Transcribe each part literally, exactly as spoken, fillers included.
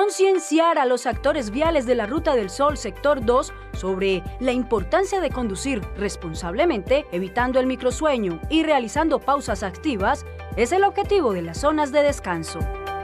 concienciar a los actores viales de la Ruta del Sol Sector dos sobre la importancia de conducir responsablemente, evitando el microsueño y realizando pausas activas, es el objetivo de las zonas de descanso.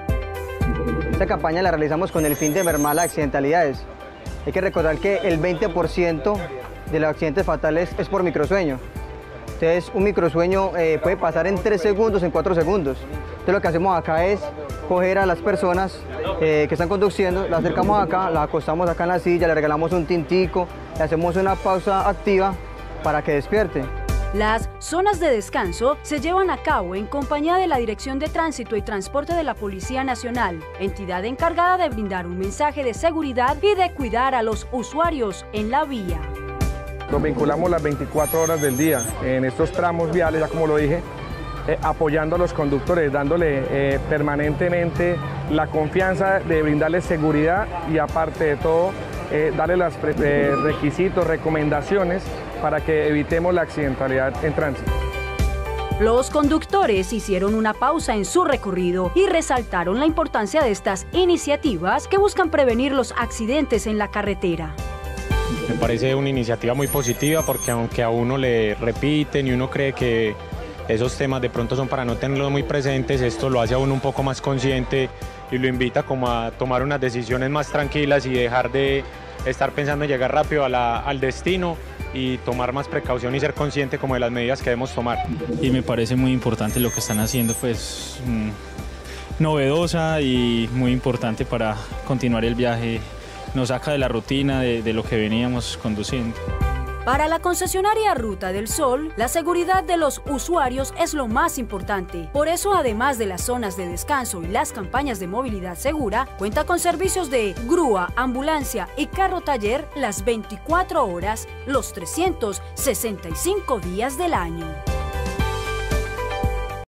Esta campaña la realizamos con el fin de mermar las accidentalidades. Hay que recordar que el veinte por ciento de los accidentes fatales es por microsueño. Entonces, un microsueño eh, puede pasar en tres segundos, en cuatro segundos. Entonces, lo que hacemos acá es coger a las personas eh, que están conduciendo, las acercamos acá, las acostamos acá en la silla, le regalamos un tintico, le hacemos una pausa activa para que despierte. Las zonas de descanso se llevan a cabo en compañía de la Dirección de Tránsito y Transporte de la Policía Nacional, entidad encargada de brindar un mensaje de seguridad y de cuidar a los usuarios en la vía. Nos vinculamos las veinticuatro horas del día en estos tramos viales, ya como lo dije, eh, apoyando a los conductores, dándole eh, permanentemente la confianza de brindarles seguridad y aparte de todo, eh, darle los eh, requisitos, recomendaciones para que evitemos la accidentalidad en tránsito. Los conductores hicieron una pausa en su recorrido y resaltaron la importancia de estas iniciativas que buscan prevenir los accidentes en la carretera. Me parece una iniciativa muy positiva porque aunque a uno le repiten y uno cree que esos temas de pronto son para no tenerlos muy presentes, esto lo hace a uno un poco más consciente y lo invita como a tomar unas decisiones más tranquilas y dejar de estar pensando en llegar rápido a la, al destino y tomar más precaución y ser consciente como de las medidas que debemos tomar. Y me parece muy importante lo que están haciendo, pues mmm, novedosa y muy importante para continuar el viaje. Nos saca de la rutina de, de lo que veníamos conduciendo. Para la concesionaria Ruta del Sol, la seguridad de los usuarios es lo más importante. Por eso, además de las zonas de descanso y las campañas de movilidad segura, cuenta con servicios de grúa, ambulancia y carro taller las veinticuatro horas, los trescientos sesenta y cinco días del año.